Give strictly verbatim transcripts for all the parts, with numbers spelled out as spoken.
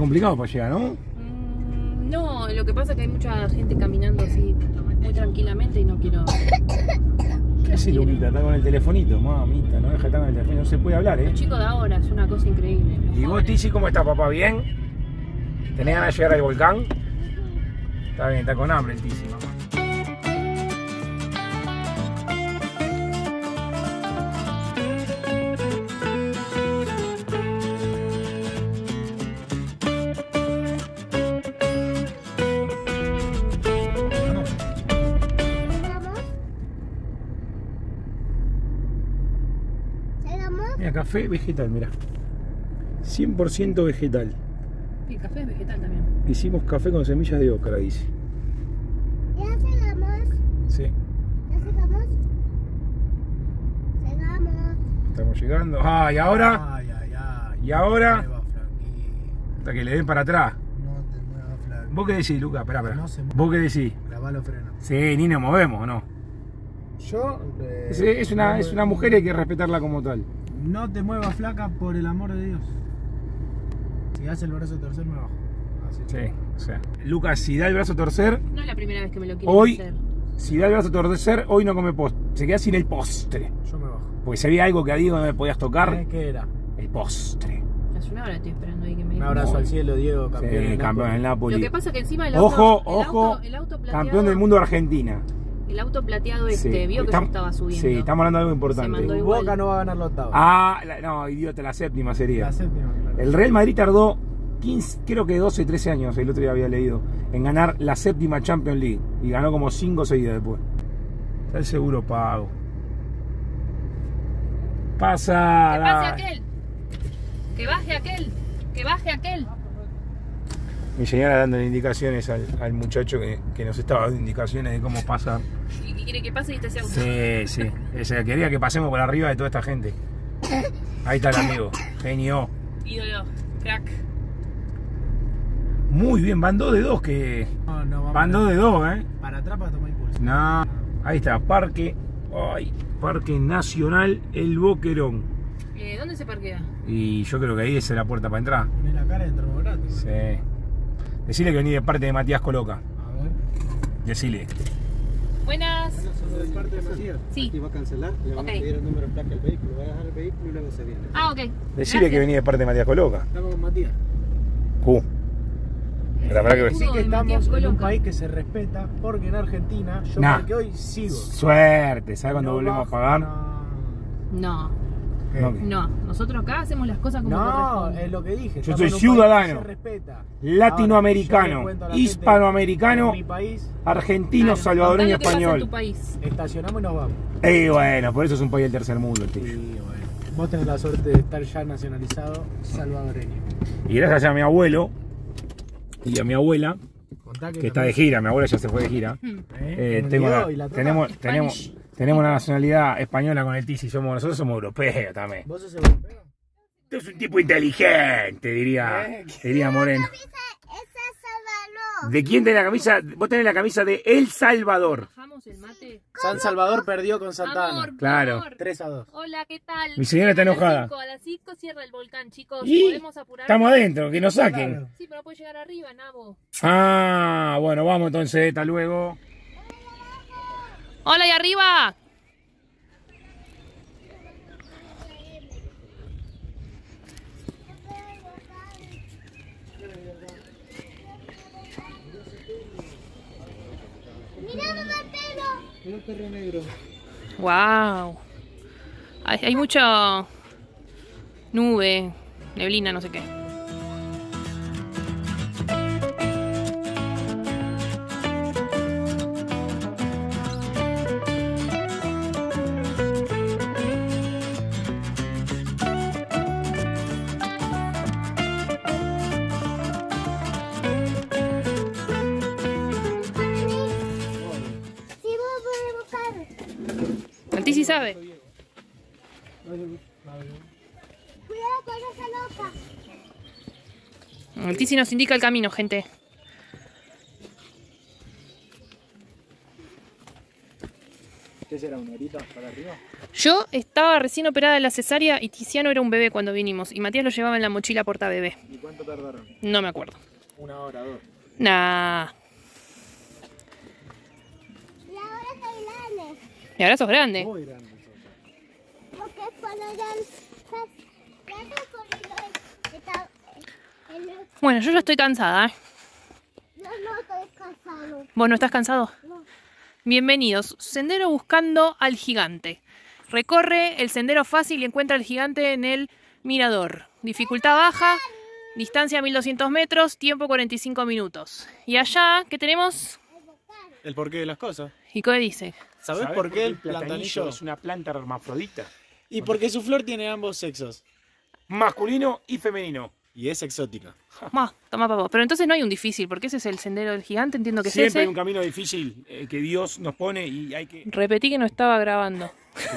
complicado para llegar, ¿no? Mm, no, lo que pasa es que hay mucha gente caminando así muy tranquilamente y no quiero... ¿Qué hace Luquita? Está con el telefonito, mamita, no deja estar con el teléfono, no se puede hablar, ¿eh? Los chicos de ahora es una cosa increíble. ¿Y vos, Tizi, cómo estás, papá? ¿Bien? ¿Tenés ganas de llegar al volcán? Está bien, está con hambre el Tizi, mamá. Mira, café vegetal, mira. cien por ciento vegetal. Sí, el café es vegetal también. Hicimos café con semillas de ocra, dice. ¿Ya llegamos? Sí. ¿Ya llegamos? Llegamos. Estamos llegando. Ah, ¿y ahora? Ay, ay, ay. ¿Y ahora? No te muevas, flaquito. Hasta que le den para atrás. No te muevas, flaquito. ¿Vos qué decís, Luca? Esperá, esperá. No se mueve. ¿Vos qué decís? Clavá los frenos. Sí, ni nos movemos, ¿no? Yo... eh, Es, es una, no es me- una mujer y hay que respetarla como tal. No te muevas, flaca, por el amor de Dios. Si das el brazo a torcer, me bajo. Así. Sí, o sea. Lucas, si da el brazo a torcer, No es la primera vez que me lo quieren hoy, hacer. si da el brazo a torcer, hoy no come postre. Se queda sin el postre. Yo me bajo. Porque si había algo que a Diego no me podías tocar, ¿Eh? ¿Qué era? el postre. Hace una hora estoy esperando ahí que me Un abrazo No. al cielo, Diego, campeón. Sí, del campeón del Napoli. Napoli. Lo que pasa es que encima el auto... Ojo, el ojo, auto- el auto plateado- campeón del mundo de Argentina. El auto plateado este, Sí, vio que estam- yo estaba subiendo. Sí, estamos hablando de algo Se mandó importante. igual. Boca no va a ganar la octava. Ah, la- no, idiota, la séptima sería. La séptima, claro. El Real Madrid tardó quince, creo que doce, trece años, el otro día había leído, en ganar la séptima Champions League. Y ganó como cinco seguidas después. Está el seguro pago. Pasa. ¡Que pase aquel! ¡Que baje aquel! ¡Que baje aquel! Mi señora dándole indicaciones al, al muchacho que, que nos estaba dando indicaciones de cómo pasa. ¿Y qué quiere que pase y este sea auto? Sí, sí. Ella quería que pasemos por arriba de toda esta gente. Ahí está el amigo. Genio. Ídolo, crack. Muy bien, van dos de dos que. No, no, vamos Van dos de dos, eh. para atrás para tomar impulso. No. Ahí está, Parque. Ay, Parque Nacional El Boquerón. Eh, ¿Dónde se parquea? Y yo creo que ahí es la puerta para entrar. Poné la cara y entramos gratis. Sí. Decile que vení de parte de Matías Coloca. A ver. Decile. Buenas. ¿De parte de Matías? Sí. Aquí va a cancelar, le van Ok. a pedir el número de placa del vehículo, va a dejar el vehículo y luego se viene. Ah, ok. Decile Gracias. que vení de parte de Matías Coloca. Estamos con Matías. Q. La verdad que Sí. Sí que de Matías estamos en un Coloca. país que se respeta, porque en Argentina, yo Nah. porque hoy sigo. Suerte, ¿sabes cuando No volvemos bajo, a pagar? No, No, ¿Qué? No, no. Nosotros acá hacemos las cosas como No, corresponde. es lo que dije. Yo estamos soy en un ciudadano, país que se respeta. latinoamericano, Ahora, yo le cuento a la gente, hispanoamericano, en mi país argentino, Claro, salvadoreño, contá lo que pasa en español. tu país. estacionamos y nos vamos. Y bueno, por eso es un país del tercer mundo el Sí, tío. bueno. Vos tenés la suerte de estar ya nacionalizado salvadoreño. Y gracias a mi abuelo y a mi abuela, Contá que está de gira, mi abuela ya se fue de gira. Hmm. Eh, Con el tengo Diego la- y la Tota. tenemos, tenemos, Spanish. tenemos la nacionalidad española con el Tizi, somos, nosotros somos europeos también. ¿Vos sos europeo? Tú es un tipo inteligente, diría, Eh, diría Moreno. Esa es Salvador. ¿De quién tenés la camisa? Vos tenés la camisa de El Salvador. ¿Bajamos el mate? San Salvador perdió con Santana. Amor, Claro. amor. tres a dos. Hola, ¿qué tal? Mi señora está A las enojada. cinco, a las cinco cierra el volcán, chicos. Y ¿Podemos apurar? estamos adentro, que nos saquen. Claro. Sí, pero no puede llegar arriba, Nabo. Ah, bueno, vamos entonces, hasta luego. ¡Hola, y arriba! Mira, mamá, el pelo. Mira el perro negro. ¡Wow! Hay, hay mucha nube, neblina, no sé qué. Sí, vos podés buscar. El Tizi sabe. Cuidado con esa loca. El Tizi nos indica el camino, gente. ¿Qué será, una horita para arriba? Yo estaba recién operada de la cesárea y Tiziano era un bebé cuando vinimos. Y Matías lo llevaba en la mochila porta bebé. ¿Y cuánto tardaron? No me acuerdo. Una hora, dos. Nah. Y ahora soy grande. Y ahora sos grande. Muy grande. Porque cuando ya ya estoy corriendo, está- el- Bueno, yo ya estoy cansada, ¿eh? yo no estoy cansado. ¿Vos no estás cansado? No. Bienvenidos. Sendero buscando al gigante. Recorre el sendero fácil y encuentra al gigante en el mirador. Dificultad baja, distancia mil doscientos metros, tiempo cuarenta y cinco minutos. Y allá, ¿qué tenemos? El porqué de las cosas. ¿Y qué dice? ¿Sabés por qué el platanillo? es una planta hermafrodita? Y porque su flor tiene ambos sexos. Masculino y femenino. Y es exótica. Ma, toma papo. Pero entonces no hay un difícil, porque ese es el sendero del gigante, entiendo que es Siempre hay ese. un camino difícil eh, que Dios nos pone y hay que... Repetí que no estaba grabando.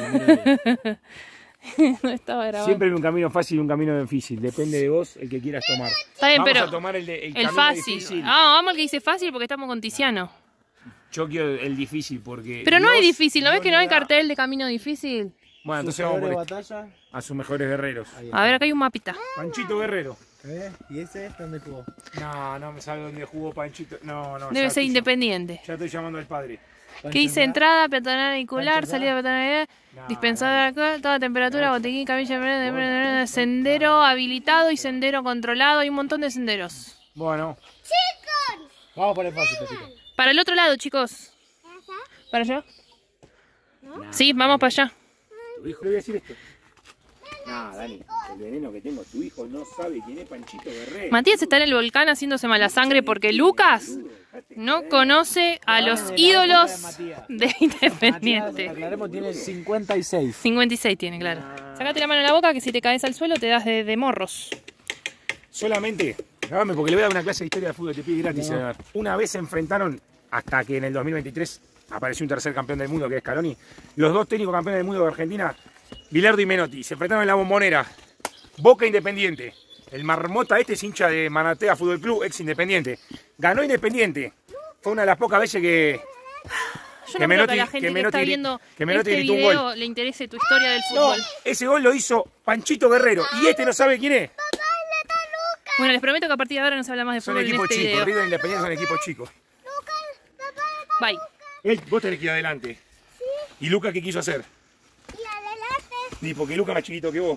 No estaba grabando. Siempre hay un camino fácil y un camino difícil. Depende de vos el que quieras tomar. Está bien, Vamos pero a tomar el, de, el, el camino fácil. difícil. Ah, vamos al que dice fácil porque estamos con Tiziano. Yo quiero el difícil porque... Pero no hay Dios difícil, ¿no ves que no hay le da- cartel de camino difícil? Bueno, entonces Su vamos por peor este. batalla. A sus mejores guerreros. Ahí A ver, acá hay un mapita. Panchito Guerrero. ¿Eh? ¿Y ese es donde jugó? No, no me sabe dónde jugó Panchito. No, no. Debe ya ser estoy independiente. llam- Ya estoy llamando al padre. ¿Qué dice? Entrada, peatonal vehicular, salida peatonal, No, dispensador de alcohol, toda temperatura, botiquín, camilla, sendero habilitado y sendero controlado. Hay un montón de senderos. Bueno, Vamos por el fácil, Pepito. Para el otro lado, chicos. ¿Para allá? Sí, vamos para allá. tu hijo le voy a decir esto. No, Dani, el veneno que tengo, tu hijo no sabe quién es Panchito Guerrero. Matías está en el volcán haciéndose mala sangre porque Lucas no conoce a los ídolos de Independiente. Aclaremos, tiene cincuenta y seis. cincuenta y seis tiene, claro. Sácate la mano en la boca que si te caes al suelo te das de, de morros. Solamente, grabame porque le voy a dar una clase de historia de fútbol, te pide gratis. No. Una vez se enfrentaron, hasta que en el dos mil veintitrés apareció un tercer campeón del mundo que es Scaloni, los dos técnicos campeones del mundo de Argentina, Bilardo y Menotti, se enfrentaron en la Bombonera, Boca Independiente. El marmota este es hincha de Manatea Fútbol Club, ex Independiente. Ganó Independiente. Fue una de las pocas veces que... Yo que no creo Menotti- que a la gente que que, Menotti está gri- viendo que Menotti este gritó un video gol. le interese tu historia del No, fútbol. ese gol lo hizo Panchito Guerrero. Y este no sabe quién es. Bueno, les prometo que a partir de ahora no se habla más de Son fútbol en equipos este chicos. video. River e Independiente son equipos chicos. Bye. Él, vos tenés que ir adelante. ¿Y Luca qué quiso hacer? Y adelante. Ni porque Luca es más chiquito que vos.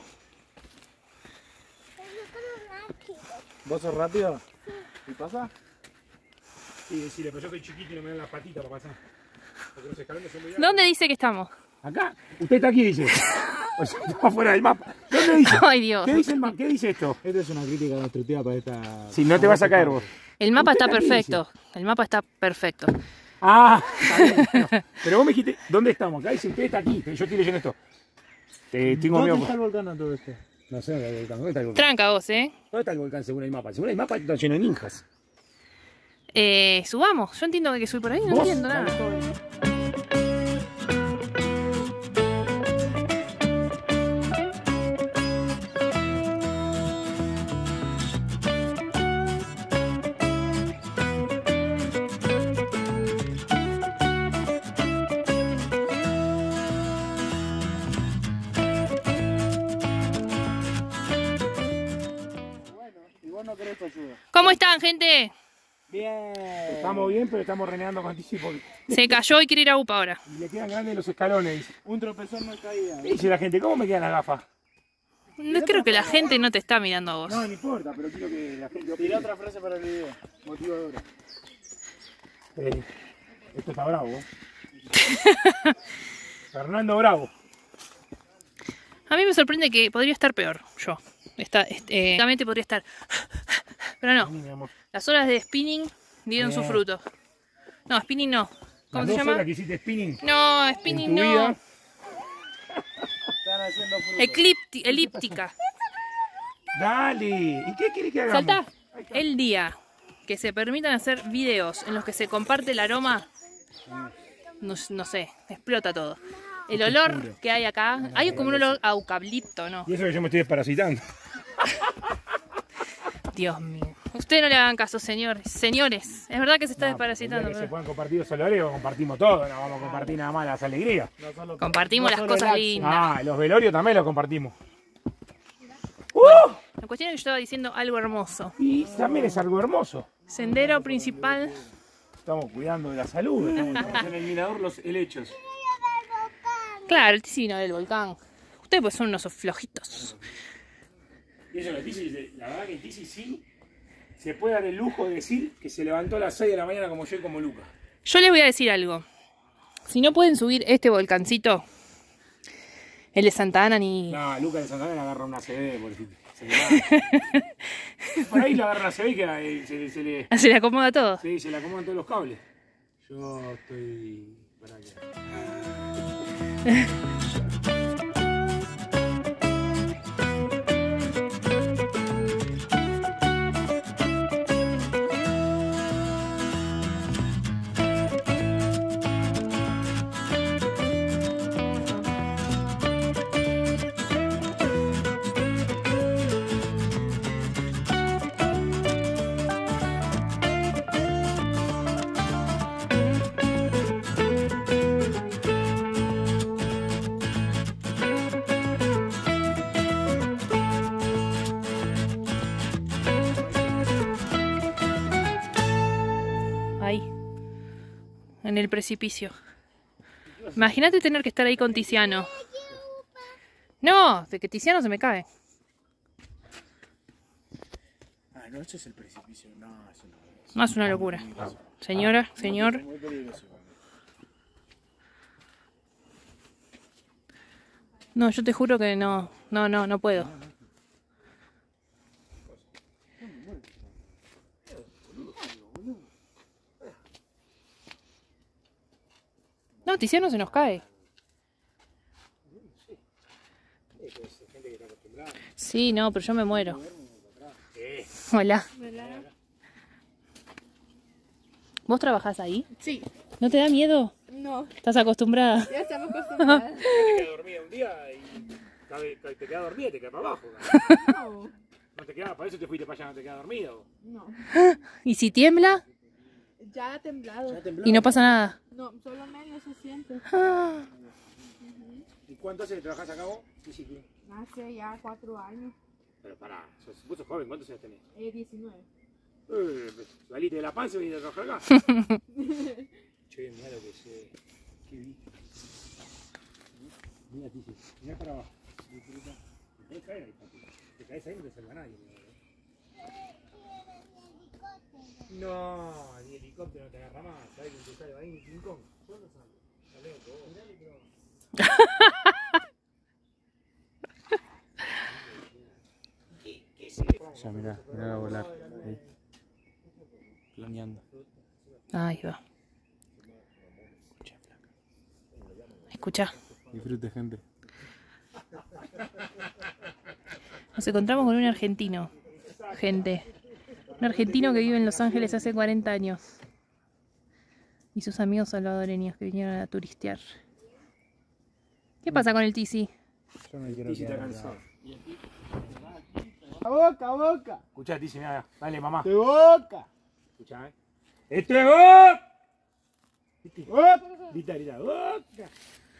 ¿Vos sos rápido? ¿Y pasa? Sí, decirle, pero yo soy chiquito y no me dan las patitas para pasar. Porque los escalones son muy altos. ¿Dónde dice que estamos? Acá. Usted está aquí, dice. O sea, estamos fuera del mapa. ¿Dónde dice? Ay, Dios. ¿Qué dice el mapa? ¿Qué dice esto? Esta es una crítica constructiva para esta... Si no te vas a caer vos. El mapa Usted está aquí perfecto. El mapa está perfecto. Ah, está bien. Pero, pero vos me dijiste, ¿dónde estamos? Acá dice, usted está aquí. Yo estoy leyendo esto. Te, tengo ¿Dónde miedo. está el volcán a todo esto? No sé dónde está el volcán. ¿Dónde está el volcán? Tranca vos, ¿eh? ¿Dónde está el volcán según el mapa? Según el mapa está lleno de ninjas. Eh, subamos. Yo entiendo que hay que subir por ahí. No ¿Vos? entiendo nada. Y vos no querés tu ayuda. ¿Cómo están, gente? Bien. Estamos bien, pero estamos renegando con anticipo. Se cayó y quiere ir a UPA ahora. Y le quedan grandes los escalones. Dice. Un tropezón no es caída. ¿Qué dice la gente? ¿Cómo me quedan las gafas? No creo que la gente no te está mirando a vos. No, no importa, pero quiero que la gente opine. Tirá otra frase para el video. Motivadora. Eh, esto está bravo. ¿eh? Fernando Bravo. A mí me sorprende que podría estar peor, yo. Está, este, eh, realmente podría estar. Pero no. Mi amor. Las horas de spinning dieron su Bien. fruto. No, spinning no. ¿Cómo Las se dos llama? horas que hiciste spinning No, en spinning tu no. vida. Están haciendo fruto. Eclipti- elíptica. Dale. ¿Y qué querés que hagamos? Saltá. El día que se permitan hacer videos en los que se comparte el aroma, no, no sé, explota todo. El olor que hay acá, hay como un olor a eucalipto, ¿no? Y eso que yo me estoy desparasitando. Dios mío. Usted no le hagan caso, señores. Señores, es verdad que se está No, desparasitando. que se ¿verdad? puedan compartir los velorios, compartimos todo, no vamos a compartir nada más las alegrías. No solo- Compartimos no las solo cosas el Axo. lindas. Ah, los velorios también los compartimos. La cuestión es que yo estaba diciendo algo hermoso. Y también es algo hermoso. Sendero principal. Estamos cuidando de la salud, estamos en el mirador los helechos. Claro, el Tizi vino del volcán. Ustedes pues son unos flojitos. Y eso, el Tizi, la verdad que el Tizi sí se puede dar el lujo de decir que se levantó a las seis de la mañana como yo y como Luca. Yo les voy a decir algo. Si no pueden subir este volcancito, el de Santa Ana ni... No, Luca de Santana le agarra una C B, por decir. Se le da. Por ahí le agarra una C B y queda, eh, se, se le... Se le acomoda todo. Sí, se le acomodan todos los cables. Yo estoy... Para que... Ahí. En el precipicio. Imagínate tener que estar ahí con Tiziano. No, de que Tiziano se me cae. Ah, no, esto es el precipicio. No, eso no. No, es una locura. Señora, señor. Muy peligroso. No, yo te juro que no. No, no, no puedo. No, Tiziano se nos cae. Sí, no, pero yo me muero. Hola. ¿Vos trabajás ahí? Sí, ¿No te da miedo? no, ¿Estás acostumbrada? ya estamos acostumbrados. Te quedas dormida un día y cabe- te quedas dormida y te quedas para abajo. No, No te quedas, para eso te fuiste para allá, no te quedas dormido. no, ¿Y si tiembla? ya ha temblado. Y no pasa nada. No, solo medio se siente. Ah, ¿Y cuánto hace que trabajás acá vos? Sí, sí, sí. Hace ya cuatro años, Pero pará, sos, vos sos joven, ¿cuántos años tenés? eh, diecinueve. Eh, saliste de la panza y viniste a trabajar acá. Che, mirá lo que se... Qué bien. Mira, Tizi, mirá para abajo. Disfruta. Te podés caer ahí, papi. Te caes ahí no te salva nadie. No, ni helicóptero no te agarra más. ¿Sabés quién te salva ahí? Ni King Kong. Yo no salgo. Está loco, vos. Mirá el micrófono. Ya, mirá, mirá a volar. Ahí. Planeando. ahí va. Escucha. Disfrute, gente. Nos encontramos con un argentino. Gente. Un argentino que vive en Los Ángeles hace cuarenta años. Y sus amigos salvadoreños que vinieron a turistear. ¿Qué pasa con el Tizi? Yo me quiero Tizi está quedar cansado. acá. ¡A boca, a boca! Escuchá, Tizi, mirá, dale, mamá. ¡De boca! Escuchá, eh. ¡Esto es vos! ¡Op! Grita, grita, ¡Boca!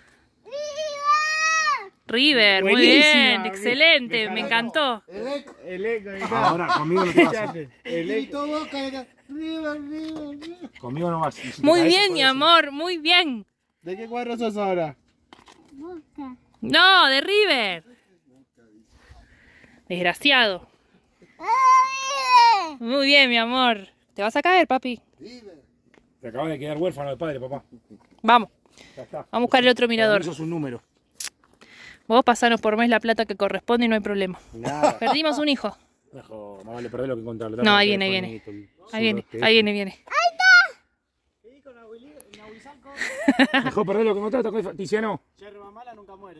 River, muy Buenísima, bien, me- excelente, me me encantó. encantó. El eco, el eco, el eco. Ahora, conmigo no te vas. El eco, boca, era arriba, arriba, arriba. Conmigo no vas. Y si te Muy caes, bien, se mi puede amor, muy bien. ¿De qué cuadro sos ahora? Boca. No, de River. Desgraciado. ¡Ay! Muy bien, mi amor. Te vas a caer, papi. decir. Te acabas de quedar huérfano de padre, papá. Vamos, Ya está. vamos a buscar el otro mirador. Eso es un número. Vos pasanos por mes la plata que corresponde y no hay problema. Nada. Perdimos un hijo. Dejo, más vale perder lo que encontrarlo. No, ahí viene, ahí viene. Ahí viene, ahí viene, viene. Dejó perder lo que encontraste, Tiziano. Yerba mala nunca muere.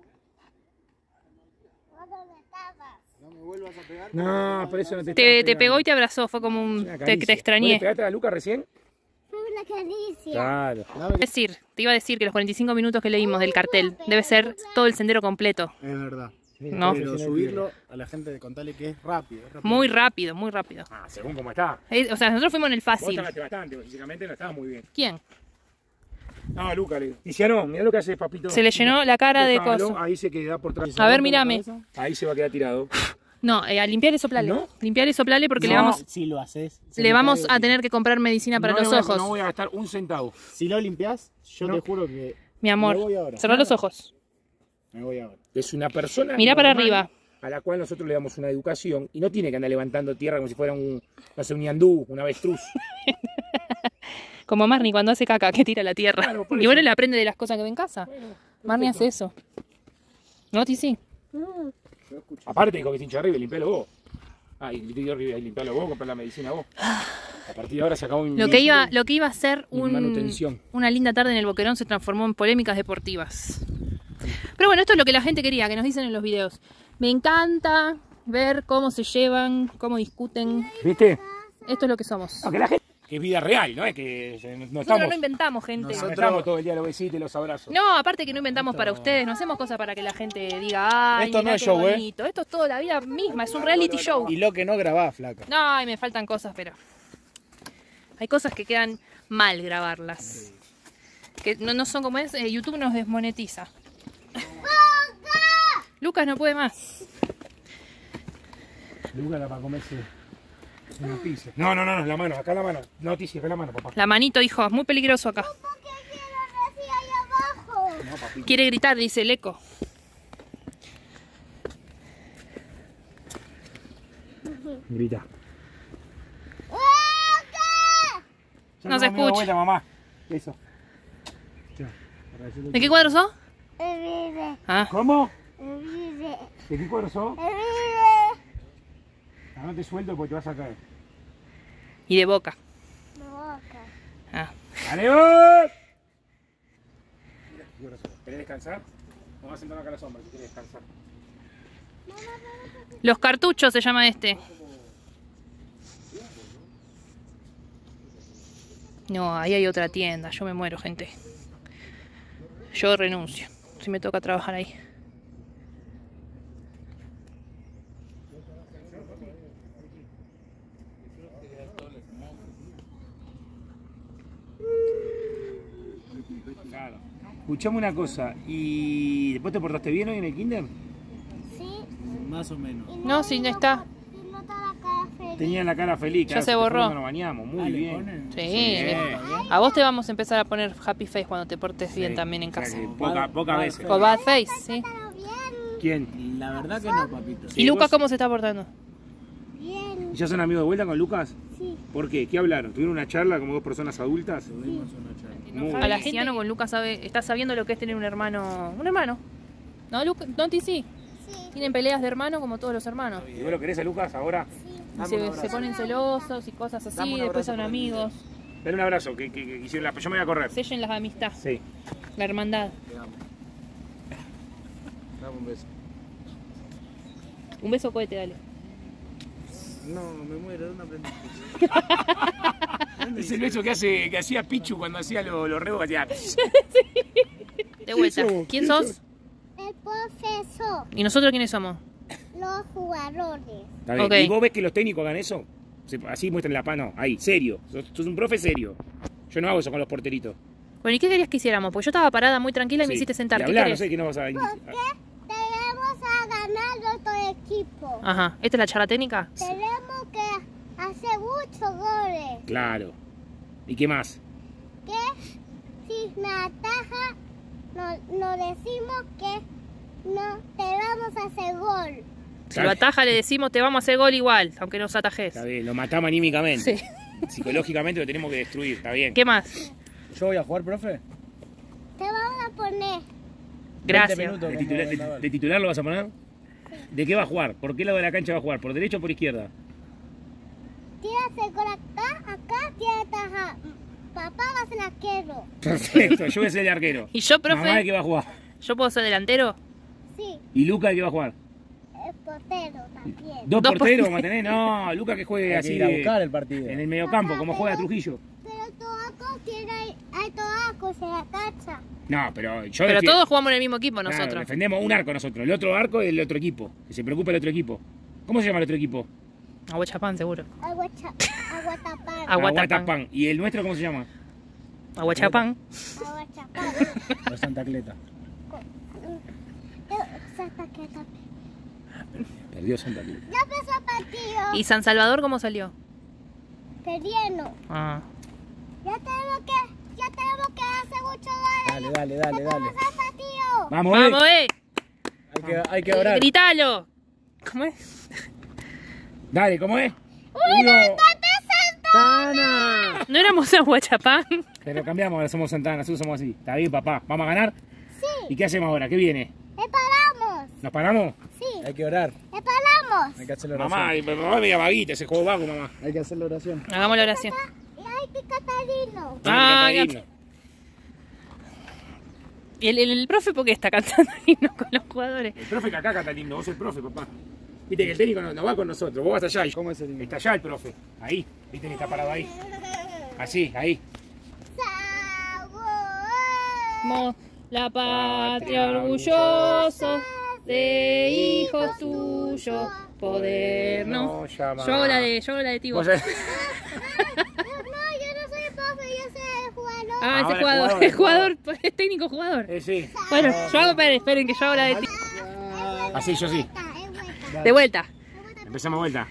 ¿Vos dónde estabas? No me vuelvas a pegar. No, por eso no te Te, estaba te pegó y pegando. te abrazó, fue como un... Una Te, caricia. te extrañé. ¿Vos le pegaste a la Luca recién? Fue una caricia. Claro. Dame que- Decir, te iba a decir que los cuarenta y cinco minutos que leímos del cartel debe ser todo el sendero completo. Es verdad. No. Pero subirlo a la gente de contarle que es rápido, es rápido. Muy rápido, muy rápido. Ah, según cómo está. Eh, O sea, nosotros fuimos en el Vos fácil. tardaste bastante, físicamente no estabas muy bien. ¿Quién? No, Luca, le dice, no, mirá lo que hace papito. Se le llenó la cara de Déjalo, coso. Ahí se queda por atrás. A ver, mírame. Ahí se va a quedar tirado. No, eh, a limpiar y soplale. ¿No? Limpiar y soplale porque le No, vamos, si lo haces. se le me vamos cae a de- tener que comprar medicina para no los le voy a- ojos. No voy a gastar un centavo. Si lo limpias, yo No. te juro que Mi amor, Me voy ahora. cerrá los ojos. me voy ahora. Es una persona Mirá para normal arriba. a la cual nosotros le damos una educación y no tiene que andar levantando tierra como si fuera un, no sé, un ñandú, un avestruz. Como Marnie cuando hace caca, que tira a la tierra. Claro, por Y eso. bueno, le aprende de las cosas que ve en casa. Marnie hace eso. ¿No, Tizi? Aparte dijo que es hincha arriba, limpialo vos. Ah, y te arriba, y limpialo vos, comprar la medicina vos. A partir de ahora se acabó mi Lo que iba, lo que iba a ser mi un, manutención. una linda tarde en el Boquerón se transformó en polémicas deportivas. Pero bueno, esto es lo que la gente quería, que nos dicen en los videos. Me encanta ver cómo se llevan, cómo discuten. ¿Viste? Esto es lo que somos. No, que la gente... Que es vida real, ¿no? Es que no Nosotros estamos... no inventamos, gente. No estamos todo el día los besitos y los abrazos. No, aparte que no inventamos para ustedes, no hacemos cosas para que la gente diga, ay, Esto no mirá es qué show, ¿eh? bonito. Esto es toda la vida misma, es un reality show. Y lo que no grabás, flaca. No, ay, me faltan cosas, pero hay cosas que quedan mal grabarlas. Que no, no son como es, eh, YouTube nos desmonetiza. Lucas no puede más. Lucas era para comerse una pizza. No, no, no, no, la mano, acá la mano. No, Tizi, acá la mano, papá. La manito, hijo, es muy peligroso acá. ¿Por qué quiero decir ahí abajo? No, papi. Quiere gritar, dice el eco. Grita. Ya No se me doy escucha. vuelta, mamá. Eso. ¿De qué cuadro sos? El vive, Ah, ¿Cómo? el vive, ¿De qué cuadro sos? el vive. Ah, no te suelto porque te vas a caer. y de boca. Me boca. Ah. ¡Dale, vos! ¿Querés descansar? Vamos a sentarnos acá a la sombra si querés descansar. Los cartuchos se llama este. No, ahí hay otra tienda. Yo me muero, gente. Yo renuncio. Si me toca trabajar ahí. Claro. Escuchame una cosa, ¿y después te portaste bien hoy en el kinder? Sí. Más o menos. Y No, sí, no está. Y no está la cara feliz. Tenía la cara feliz, Ya claro, se fue borró. cuando nos bañamos, muy Ah, ¿le bien. ponen? Sí. Sí. A vos te vamos a empezar a poner happy face cuando te portes bien Sí, también en o sea casa. que Poca, pocas veces. O bad face, sí. Pero bien, ¿Quién? La verdad que no, papito. ¿Y Lucas vos- cómo se está portando? bien. ¿Y ya son amigos de vuelta con Lucas? Sí. ¿Por qué? ¿Qué hablaron? ¿Tuvieron una charla como dos personas adultas? Tuvimos una charla. Muy A la bien. gente con Lucas sabe, está sabiendo lo que es tener un hermano. Un hermano. ¿No, Lucas? ¿No, Tizi? Sí. Tienen peleas de hermano como todos los hermanos. ¿Y vos lo querés a Lucas ahora? Y se, se ponen celosos y cosas así, después son amigos. Dale un abrazo, que, que, que quisieron la... Yo me voy a correr. Sellen las amistades, Sí. la hermandad. Te amo. Dame un beso. Un beso cohete, dale. No, me muero, ¿dónde aprendiste? Es el beso que, hace, que hacía Pichu cuando hacía los lo rebos, que hacía... De vuelta. sos? ¿Quién ¿Quién sos? El profesor, ¿Y nosotros quiénes somos? los jugadores. Está bien. Ok. ¿Y vos ves que los técnicos hagan eso? Se- Así muestran la mano, ahí, serio. Sos, sos un profe serio. Yo no hago eso con los porteritos. Bueno, ¿y qué querías que hiciéramos? Porque yo estaba parada muy tranquila y me Sí. hiciste sentar. Y ¿Qué hablar, no querés? sé qué no vas a... Tenemos a ganar otro equipo. Ajá. ¿Esta es la charla técnica? Tenemos que hacer muchos goles. Claro. ¿Y qué más? Que si me ataja, nos no decimos que no te vamos a hacer gol. Si lo ataja le decimos te vamos a hacer gol igual, aunque nos atajes. Está bien, lo matamos anímicamente. Sí. Psicológicamente lo tenemos que destruir, está bien. ¿Qué más? ¿Yo voy a jugar, profe? Te vamos a poner Gracias. veinte minutos ¿De como titular, de- vendaval. de titular lo vas a poner? ¿De qué va a jugar? ¿Por qué lado de la cancha va a jugar? ¿Por derecha o por izquierda? tiras el gol acá, acá tiras ataja. Papá va a ser arquero. Perfecto, yo voy a ser el arquero. ¿Y yo, ¿Mamá de profe? qué va a jugar? ¿Yo puedo ser delantero? Sí, ¿Y Luca de qué va a jugar? el portero también. ¿Dos, Dos porteros por- vamos a tener? No, Luca que juegue Hay que así ir a de- buscar el partido. en el mediocampo, como juega Trujillo. Pero tú acá tiene alto arco, se la cacha. No, pero yo Pero defiendo- todos jugamos en el mismo equipo Claro, nosotros. defendemos un arco nosotros, el otro arco es del otro equipo. Que se preocupe el otro equipo. ¿Cómo se llama el otro equipo? Aguachapán, seguro. Aguacha, aguatapán. Aguatapán. Aguatapán. ¿Y el nuestro cómo se llama? Aguachapán. Aguachapán. O Santa Cleta. Santa Cleta. Perdió Santa Cruz. Ya empezó el partido. ¿Y San Salvador cómo salió? Perdiendo. Ah. Ya tenemos que, ya tenemos que hacer mucho goles. Dale, dale, dale, dale. Empezó el partido. Vamos, eh. ¡Vamos, eh! Hay que, hay que orar. ¡Gritalo! ¿Cómo es? Dale, ¿cómo es? ¡Uy, Uno. ¡Tana! ¿No éramos Aguachapán? Pero cambiamos, ahora somos Santana, nosotros somos así. Está bien, papá. ¿Vamos a ganar? Sí. ¿Y qué hacemos ahora? ¿Qué viene? Le paramos. ¿Nos paramos? Sí. Hay que orar. Le paramos. Hay que hacer la oración. Mamá, mi mamá me llama vaguita, ese juego vago, mamá. Hay que hacer la oración. Hagamos la oración. Y hay que Catalino. Ah, Dale, ya. Catalino. ¿Y el, el, el profe por qué está cantando el himno con los jugadores? El profe que acá canta lindo, vos el profe, papá. Viste que el técnico no, no va con nosotros, vos vas allá. Y... ¿Cómo es el himno? Está allá el profe, ahí. Viste que está parado ahí. Así, ahí. Sabor. Mo- La patria orgulloso de hijos tuyos, podernos. No llama. Yo hago la de, yo hago la de Tibo. Vos sabés- No, yo no soy el profe, yo soy el jugador. Ah, ese Ahora, jugador, jugador, el jugador, es técnico jugador. Eh, sí. Bueno, yo hago, esperen, esperen que yo hago la de Tibo. Así, yo sí. Es vuelta. De vuelta. Empezamos vuelta.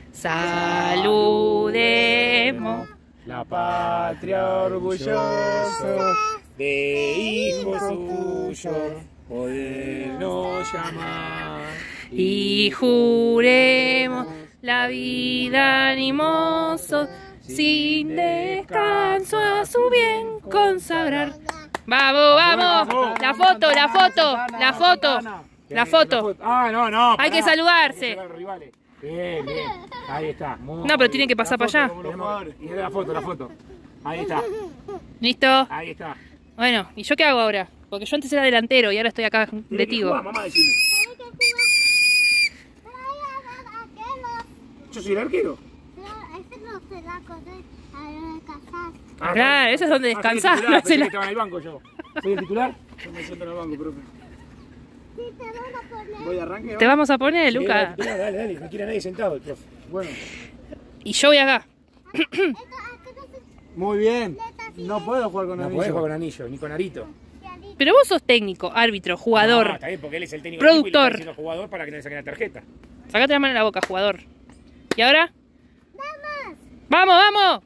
Saludemos. La patria orgullosa de hijos suyos, podernos llamar. Y juremos la vida animoso, sin descanso a su bien consagrar. Vamos, vamos. La foto, la foto, la foto, la foto. Ah, no, no. Hay que pará. saludarse. Hay que saludar a los rivales. Bien, bien. Ahí está. Muy No, pero tienen que pasar para allá. Tenemos- Y la foto, la foto. Ahí está. ¿Listo? Ahí está. Bueno, ¿y yo qué hago ahora? Porque yo antes era delantero y ahora estoy acá de Tiene que Tigo. jugar, mamá, decime. Hay que jugar. Pero hay arqueros. Yo soy el arquero. Pero ese no se da con él a descansar. Ah, Claro, eso es donde Ah, soy el descansás, titular, no es pensé el- que estaba en el banco yo. ¿Soy el titular? Yo me siento en el banco, profe. Sí, te vamos a poner. ¿Voy de arranque? Te vamos a poner, Sí, Luca. el titular, dale, dale. No quiere nadie sentado el profe. Bueno, Y yo voy acá. Esto, aquí no se muy bien. No puedo jugar con No anillo. podés jugar con anillo, ni con arito. socializa. Pero vos sos técnico, árbitro, No, jugador. está bien, porque él es el técnico del equipo y le Productor. está diciendo jugador para que no le saquen la tarjeta. Sacate la mano en la boca, jugador. ¿Y ahora? ¡Vamos! ¡Vamos, vamos!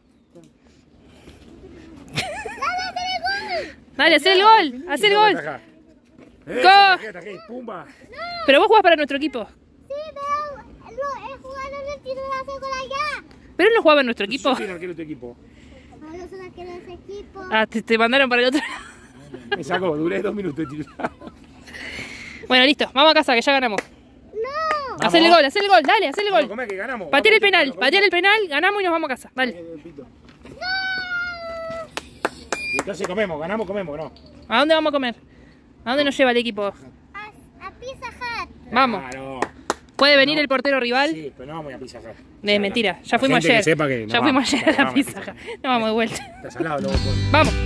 Dale, haz el gol, haz el gol. Ataja. Eh, Go. tarjeta, tarjeta, pumba. Pero vos jugás para nuestro equipo. Sí, pero no, el jugador no tiene la segunda ya. Pero él no jugaba en nuestro equipo. Yo soy el arquero de tu equipo. Ahora son aquí de ese equipo. Ah, te, te mandaron para el otro. Me sacó, duré dos minutos de titular. Bueno, listo, vamos a casa que ya ganamos. No. Haz el gol, haz el gol, dale, haz el Vamos a gol. comer que ganamos. Patear el Vamos, penal, vamos, patear el penal, ganamos y nos vamos a casa. Dale. Entonces comemos, ganamos, comemos, ¿no? ¿A dónde vamos a comer? ¿A dónde nos lleva el equipo? A, a Pizza Hut. Vamos. Claro. ¿Puede venir el portero rival? Sí, pero no vamos a ir a Pizza Hut. De mentira, ya La fuimos gente que ayer. sepa que no Ya fuimos vamos, ayer a no la vamos a pizza. Pizza Hut. Nos vamos de vuelta. Está salado luego. por- Vamos.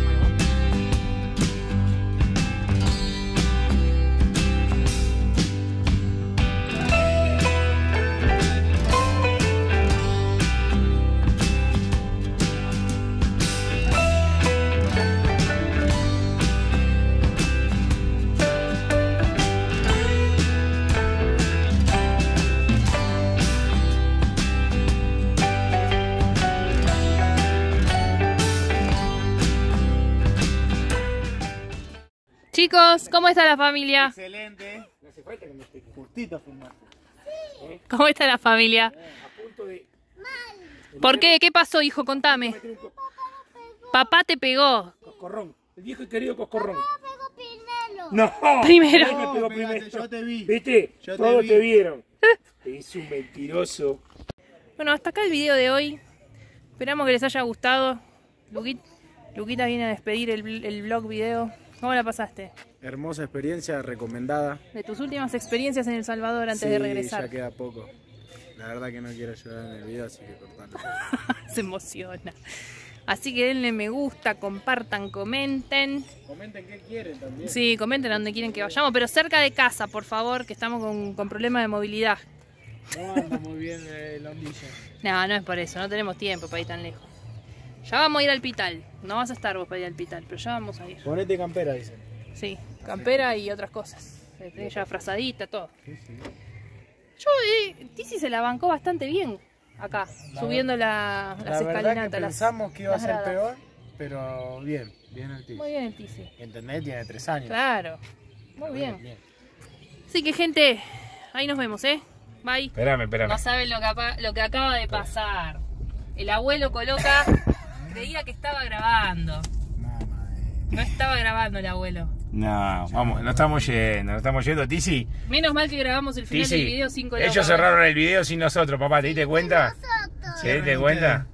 Chicos, ¿cómo está la familia? Excelente. Justito fumaste. ¿Cómo está la familia? A punto de ¿Por qué? ¿Qué pasó, hijo? Contame. meter un co- Papá te pegó. coscorrón. El viejo y querido coscorrón. Pego Pinelo. No. Primero. Él me pegó Espérate, primero. yo te vi. ¿Viste? Yo te Todos vi. te vieron. Es un mentiroso. Bueno, hasta acá el video de hoy. Esperamos que les haya gustado. Luquita, Luquita viene a despedir el, el vlog video. ¿Cómo la pasaste? Hermosa experiencia, recomendada. De tus últimas experiencias en El Salvador antes Sí, de regresar. ya queda poco. La verdad que no quiero llorar en el video, así que cortalo. Se emociona. Así que denle me gusta, compartan, comenten. Comenten qué quieren también. Sí, comenten a donde quieren que vayamos, pero cerca de casa, por favor, que estamos con, con problemas de movilidad. No anda muy bien el ondillo. No, no es por eso, no tenemos tiempo para ir tan lejos. Ya vamos a ir al Pital. No vas a estar vos para ir al Pital, pero ya vamos a ir. Ponete campera, dicen. Sí, campera y otras cosas. Ya frazadita, todo. Sí, sí. Yo, eh, Tizi se la bancó bastante bien acá, La subiendo la, las La verdad escalinatas. que las- pensamos que iba a las ser gradas. peor, pero bien, bien el tío. Muy bien el Tizi. ¿Entendés? Tiene tres años. Claro. Muy bien. Así que, gente, ahí nos vemos, ¿eh? Bye. Espérame, espérame. No saben lo que, apa- lo que acaba de pasar. El abuelo coloca, creía que estaba grabando. Mamá de... No estaba grabando el abuelo. No, vamos, no estamos yendo, no estamos yendo, Tizi. Menos mal que grabamos el final Tizi, del video sin color. ellos cerraron el video sin nosotros, papá, ¿te diste cuenta? Nosotros. ¿Te diste cuenta?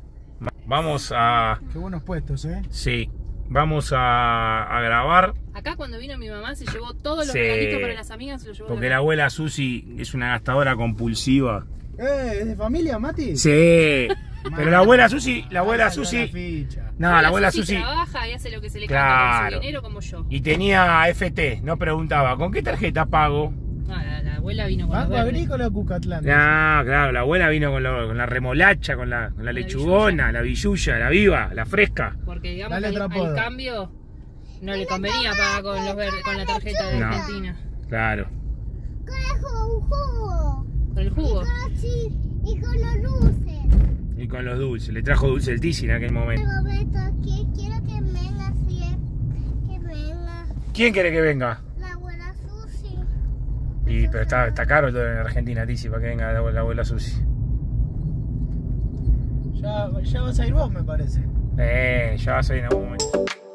Vamos a... Qué buenos puestos, ¿eh? Sí, vamos a, a grabar. Acá cuando vino mi mamá se llevó todos los Sí. regalitos para las amigas, se los llevó. Porque la- la abuela Susi es una gastadora compulsiva. Eh, ¿es de familia, Mati? Sí, pero la abuela Susi, la abuela Ah, ya la Susi... ficha. No, la abuela Susi Susi... trabaja y hace lo que se le canta con Claro. su dinero como yo. Y tenía F T, no preguntaba, ¿con qué tarjeta pago? No, la, la abuela vino con los Banco verdes. Agrícola Cucatlán. No, claro, la abuela vino con, lo- con la remolacha, con la, con la lechugona, la billulla, la viva, la fresca. Porque digamos Dale que al, otro apodo. al cambio no le convenía pagar con los verdes, con la tarjeta de No. Argentina. Claro. Con el jugo, jugo. Con el jugo. Con los chi- y con los luces. Y con los dulces, le trajo dulce el Tizi en aquel En momento. el momento que quiero que venga, sí, que venga ¿Quién quiere que venga? la abuela Susi. Y, pero está, está caro todo en Argentina, Tizi, para que venga la, la abuela Susi. Ya, ya vas a ir vos, me parece. Eh, ya vas a ir en algún momento.